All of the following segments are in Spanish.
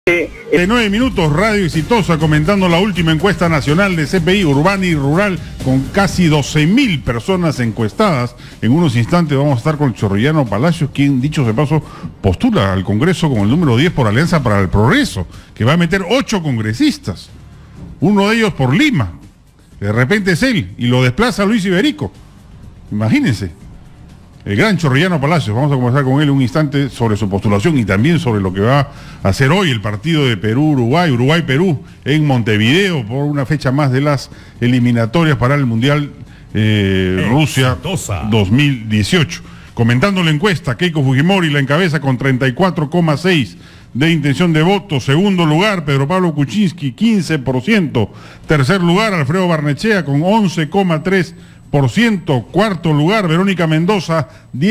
De 9 minutos, Radio Exitosa, comentando la última encuesta nacional de CPI, urbana y rural, con casi 12.000 personas encuestadas. En unos instantes vamos a estar con Chorrillano Palacios, quien, dicho de paso, postula al Congreso como el número 10 por Alianza para el Progreso, que va a meter 8 congresistas, uno de ellos por Lima. De repente es él, y lo desplaza Luis Iberico. Imagínense. El gran Chorrillano Palacios, vamos a conversar con él un instante sobre su postulación y también sobre lo que va a hacer hoy el partido de Perú-Uruguay, Uruguay-Perú, en Montevideo, por una fecha más de las eliminatorias para el Mundial Rusia 2018. Comentando la encuesta, Keiko Fujimori la encabeza con 34,6% de intención de voto. Segundo lugar, Pedro Pablo Kuczynski, 15%. Tercer lugar, Alfredo Barnechea con 11,3%. Cuarto lugar, Verónica Mendoza,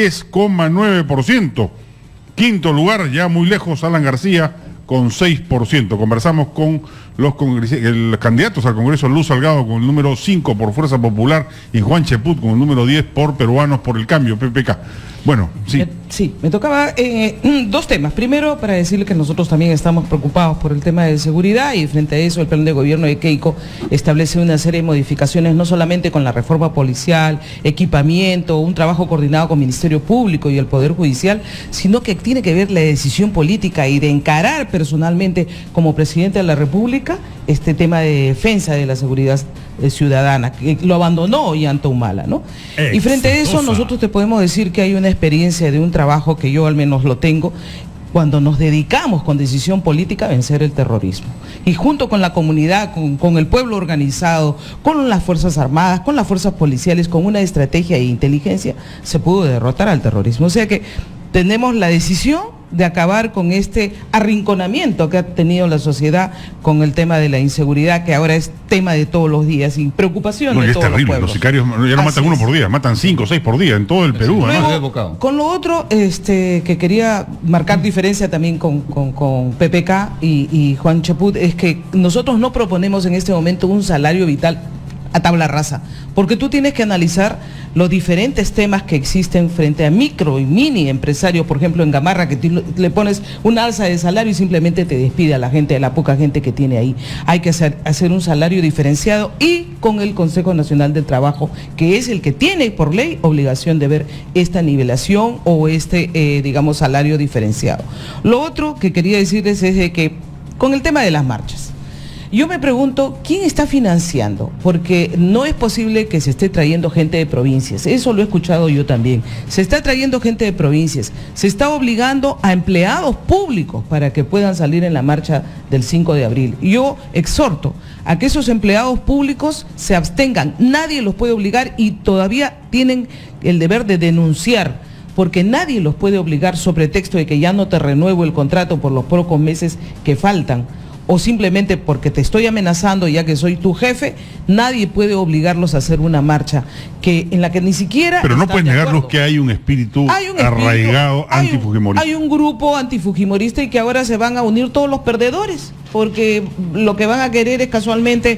10,9%. Quinto lugar, ya muy lejos, Alan García, con 6%. Conversamos con los candidatos al Congreso, Luz Salgado con el número 5 por Fuerza Popular y Juan Cheput con el número 10 por Peruanos por el Cambio, PPK. Bueno, sí. Sí, me tocaba dos temas. Primero, para decirle que nosotros también estamos preocupados por el tema de seguridad y frente a eso el plan de gobierno de Keiko establece una serie de modificaciones, no solamente con la reforma policial, equipamiento, un trabajo coordinado con el Ministerio Público y el Poder Judicial, sino que tiene que ver la decisión política y de encarar personalmente como presidente de la República este tema de defensa de la seguridad ciudadana, que lo abandonó Ollanta Humala, ¿no? Y frente a eso nosotros te podemos decir que hay una experiencia de un trabajo que yo al menos lo tengo, cuando nos dedicamos con decisión política a vencer el terrorismo. Y junto con la comunidad, con el pueblo organizado, con las Fuerzas Armadas, con las fuerzas policiales, con una estrategia de inteligencia, se pudo derrotar al terrorismo. O sea que tenemos la decisión de acabar con este arrinconamiento que ha tenido la sociedad con el tema de la inseguridad, que ahora es tema de todos los días y preocupación de todos los pueblos. Los sicarios ya no matan uno por día, matan 5 o 6 por día en todo el Perú. Luego, con lo otro, que quería marcar diferencia también con PPK y Juan Cheput, es que nosotros no proponemos en este momento un salario vital a tabla rasa, porque tú tienes que analizar los diferentes temas que existen frente a micro y mini empresarios, por ejemplo en Gamarra, que le pones un alza de salario y simplemente te despide a la gente, a la poca gente que tiene ahí. Hay que hacer un salario diferenciado y con el Consejo Nacional del Trabajo, que es el que tiene por ley obligación de ver esta nivelación o digamos, salario diferenciado. Lo otro que quería decirles es de que con el tema de las marchas, yo me pregunto, ¿quién está financiando? Porque no es posible que se esté trayendo gente de provincias, eso lo he escuchado yo también. Se está trayendo gente de provincias, se está obligando a empleados públicos para que puedan salir en la marcha del 5 de abril. Yo exhorto a que esos empleados públicos se abstengan, nadie los puede obligar y todavía tienen el deber de denunciar, porque nadie los puede obligar sobre pretexto de que ya no te renuevo el contrato por los pocos meses que faltan, o simplemente porque te estoy amenazando ya que soy tu jefe. Nadie puede obligarlos a hacer una marcha en la que ni siquiera... Pero no puedes negarlos que hay un espíritu arraigado antifujimorista. Hay un grupo antifujimorista y que ahora se van a unir todos los perdedores, porque lo que van a querer es casualmente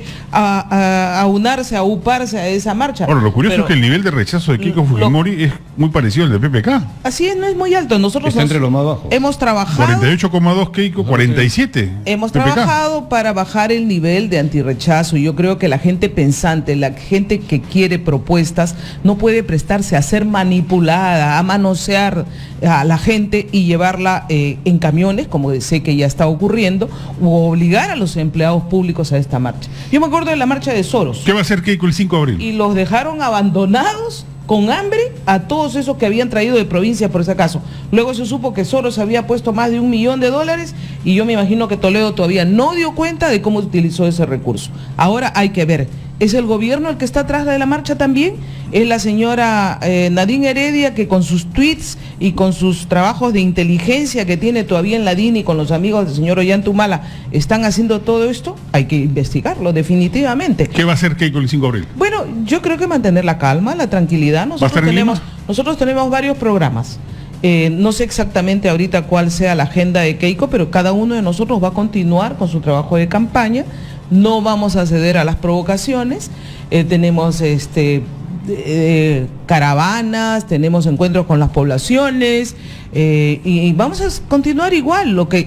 aunarse, auparse a esa marcha. Ahora, lo curioso es que el nivel de rechazo de Keiko Fujimori es muy parecido al de PPK. Así es, no es muy alto. Nosotros está entre los más bajos. Hemos trabajado... 48,2 Keiko, 47 Hemos PPK. trabajado para bajar el nivel de antirrechazo. Yo creo que la gente pensante, la gente que quiere propuestas, no puede prestarse a ser manipulada, a manosear a la gente y llevarla en camiones, como sé que ya está ocurriendo, o obligar a los empleados públicos a esta marcha. Yo me acuerdo de la marcha de Soros. ¿Qué va a hacer Keiko el 5 de abril? Y los dejaron abandonados con hambre a todos esos que habían traído de provincia por ese caso. Luego se supo que Soros había puesto más de $1 millón y yo me imagino que Toledo todavía no dio cuenta de cómo utilizó ese recurso. Ahora hay que ver, ¿es el gobierno el que está atrás de la marcha también? ¿Es la señora Nadine Heredia, que con sus tweets y con sus trabajos de inteligencia que tiene todavía en la DIN y con los amigos del señor Ollanta Humala están haciendo todo esto? Hay que investigarlo definitivamente. ¿Qué va a hacer Keiko el 5 de abril? Bueno, yo creo que mantener la calma, la tranquilidad. Nosotros tenemos varios programas. No sé exactamente ahorita cuál sea la agenda de Keiko, pero cada uno de nosotros va a continuar con su trabajo de campaña. No vamos a ceder a las provocaciones. Tenemos caravanas, tenemos encuentros con las poblaciones y vamos a continuar igual. Lo que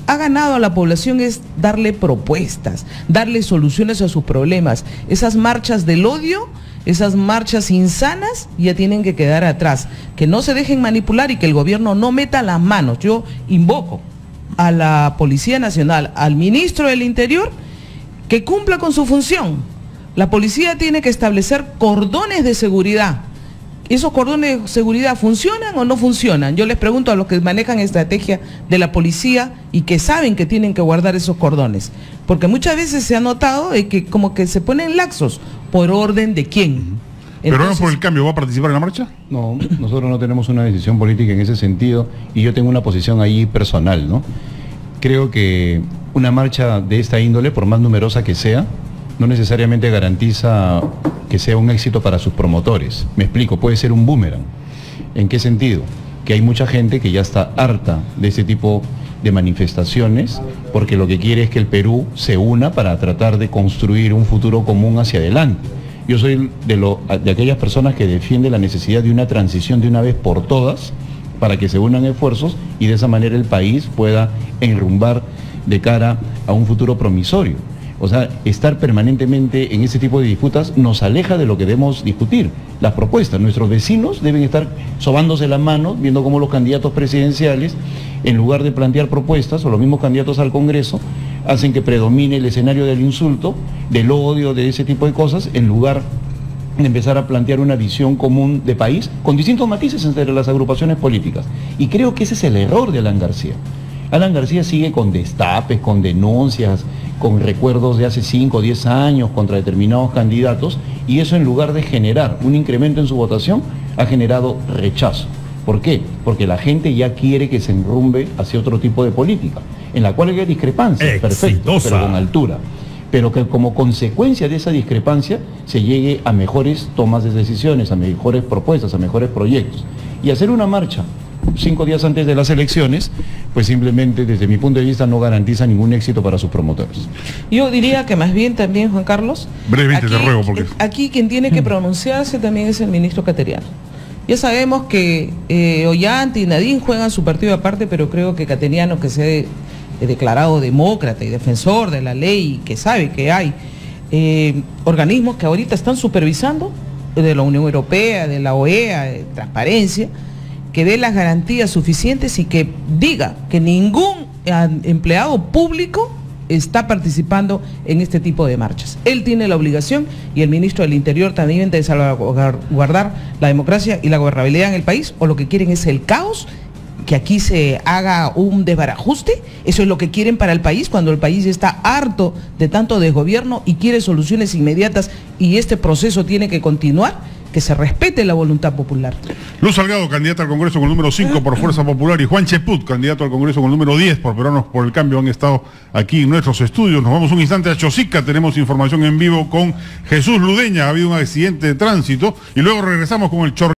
ha ganado a la población es darle propuestas, darle soluciones a sus problemas. Esas marchas del odio, esas marchas insanas ya tienen que quedar atrás, que no se dejen manipular y que el gobierno no meta las manos. Yo invoco a la Policía Nacional, al ministro del Interior, que cumpla con su función. La policía tiene que establecer cordones de seguridad. ¿Esos cordones de seguridad funcionan o no funcionan? Yo les pregunto a los que manejan estrategia de la policía y que saben que tienen que guardar esos cordones. Porque muchas veces se ha notado que como que se ponen laxos. ¿Por orden de quién? ¿Pero no por el cambio va a participar en la marcha? No, nosotros no tenemos una decisión política en ese sentido y yo tengo una posición ahí personal, ¿no? Creo que una marcha de esta índole, por más numerosa que sea, no necesariamente garantiza que sea un éxito para sus promotores. Me explico, puede ser un boomerang. ¿En qué sentido? Que hay mucha gente que ya está harta de ese tipo de manifestaciones porque lo que quiere es que el Perú se una para tratar de construir un futuro común hacia adelante. Yo soy de aquellas personas que defienden la necesidad de una transición de una vez por todas para que se unan esfuerzos y de esa manera el país pueda enrumbar de cara a un futuro promisorio. O sea, estar permanentemente en ese tipo de disputas nos aleja de lo que debemos discutir, las propuestas. Nuestros vecinos deben estar sobándose las manos, viendo cómo los candidatos presidenciales, en lugar de plantear propuestas, o los mismos candidatos al Congreso, hacen que predomine el escenario del insulto, del odio, de ese tipo de cosas, en lugar de empezar a plantear una visión común de país, con distintos matices entre las agrupaciones políticas. Y creo que ese es el error de Alan García. Alan García sigue con destapes, con denuncias, con recuerdos de hace 5 o 10 años contra determinados candidatos, y eso en lugar de generar un incremento en su votación, ha generado rechazo. ¿Por qué? Porque la gente ya quiere que se enrumbe hacia otro tipo de política, en la cual hay discrepancias, perfecto, pero con altura. Pero que como consecuencia de esa discrepancia se llegue a mejores tomas de decisiones, a mejores propuestas, a mejores proyectos. Y hacer una marcha 5 días antes de las elecciones, pues simplemente desde mi punto de vista no garantiza ningún éxito para sus promotores. Yo diría que más bien también, Juan Carlos, brevemente te ruego, porque aquí quien tiene que pronunciarse también es el ministro Cateriano. Ya sabemos que Ollanta y Nadine juegan su partido aparte, pero creo que Cateriano, que se ha declarado demócrata y defensor de la ley, y que sabe que hay organismos que ahorita están supervisando, de la Unión Europea, de la OEA, de transparencia, que dé las garantías suficientes y que diga que ningún empleado público está participando en este tipo de marchas. Él tiene la obligación, y el ministro del Interior también, de salvaguardar la democracia y la gobernabilidad en el país, o lo que quieren es el caos, que aquí se haga un desbarajuste. Eso es lo que quieren para el país, cuando el país está harto de tanto desgobierno y quiere soluciones inmediatas, y este proceso tiene que continuar. Que se respete la voluntad popular. Luz Salgado, candidata al Congreso con el número 5 por Fuerza Popular, y Juan Cheput, candidato al Congreso con el número 10 por Peruanos por el Cambio, han estado aquí en nuestros estudios. Nos vamos un instante a Chosica, tenemos información en vivo con Jesús Ludeña. Ha habido un accidente de tránsito y luego regresamos con el chorro.